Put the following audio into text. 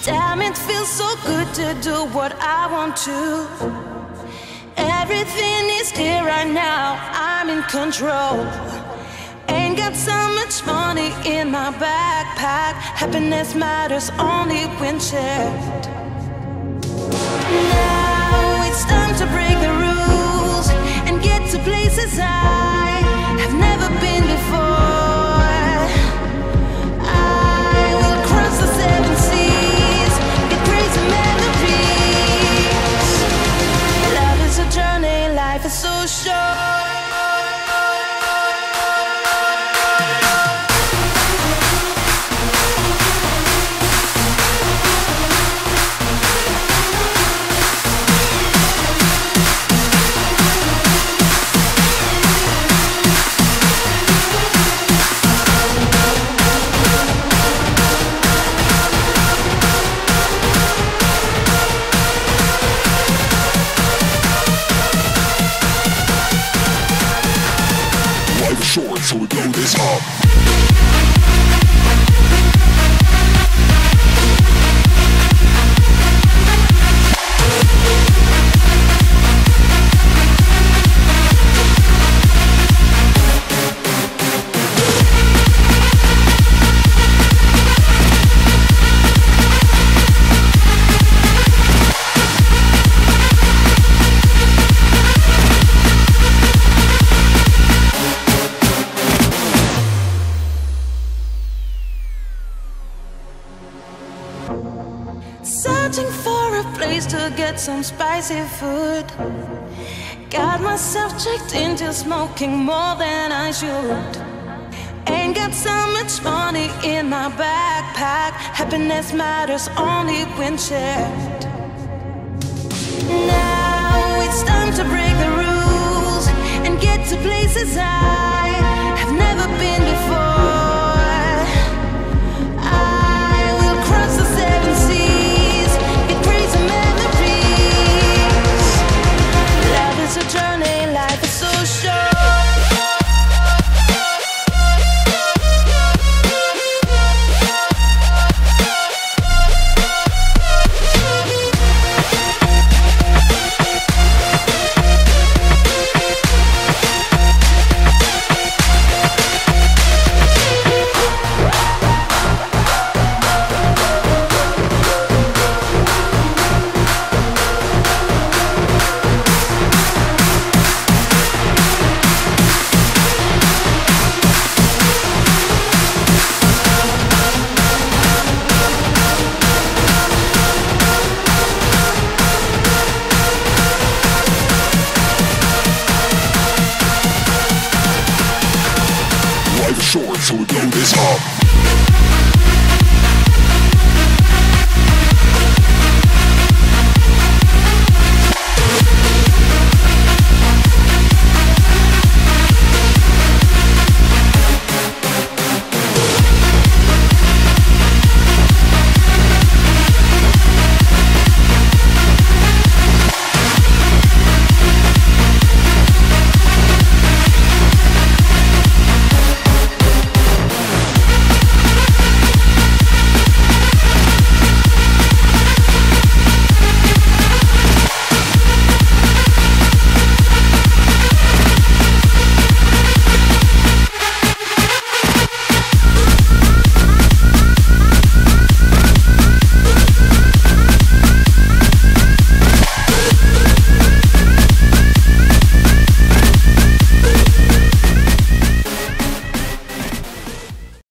Damn, it feels so good to do what I want to. Everything is clear right now, I'm in control. Ain't got so much money in my backpack. Happiness matters only when shared. Now it's time to break the rules and get to places I have never been before. I will cross the 7 seas, get crazy memories. Love is a journey, life is so short. Short, so we blow this up. Searching for a place to get some spicy food. Got myself tricked into smoking more than I should. Ain't got so much money in my backpack. Happiness matters only when shared. Now it's time to break the rules and get to places I